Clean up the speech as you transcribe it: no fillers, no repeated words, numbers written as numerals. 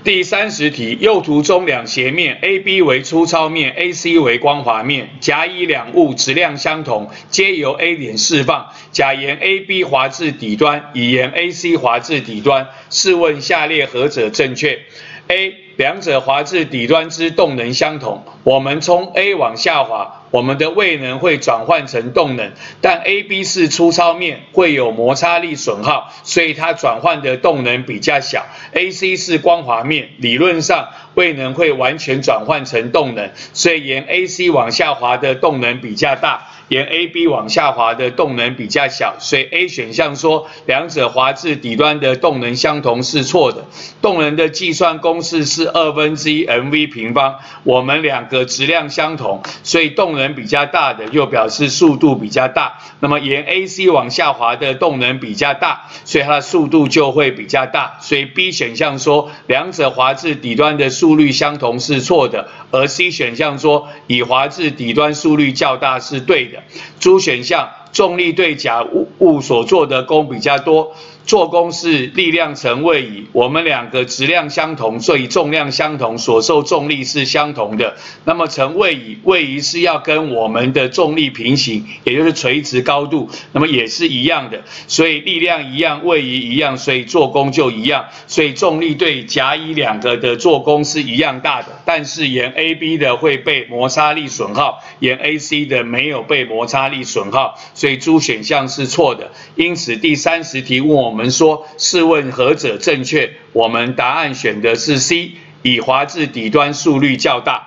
第30题，右图中两斜面 AB 为粗糙面 ，AC 为光滑面，甲乙两物质量相同，皆由 A 点释放。甲沿 AB 滑至底端，乙沿 AC 滑至底端。试问下列何者正确 ？A. 两者滑至底端之动能相同，我们从 A 往下滑，我们的位能会转换成动能，但 AB 是粗糙面，会有摩擦力损耗，所以它转换的动能比较小。AC 是光滑面，理论上位能会完全转换成动能，所以沿 AC 往下滑的动能比较大。沿 AB 往下滑的动能比较小，所以 A 选项说两者滑至底端的动能相同是错的。动能的计算公式是1/2 mv 平方，我们两个质量相同，所以动能比较大的又表示速度比较大。那么沿 AC 往下滑的动能比较大，所以它的速度就会比较大。所以 B 选项说两者滑至底端的速率相同是错的，而 C 选项说乙滑至底端速率较大是对的。D 选项重力对甲物所做的功比较多，做功是力量乘位移，我们两个质量相同，所以重量相同，所受重力是相同的。那么乘位移，位移是要跟我们的重力平行，也就是垂直高度，那么也是一样的，所以力量一样，位移一样，所以做功就一样。所以重力对甲乙两个的做功是一样大的，但是沿 AB 的会被摩擦力损耗，沿 AC 的没有被摩擦力损耗，所以 D 选项是错的。因此第30题问我们说，试问何者正确？我们答案选的是 C， 乙滑至底端速率较大。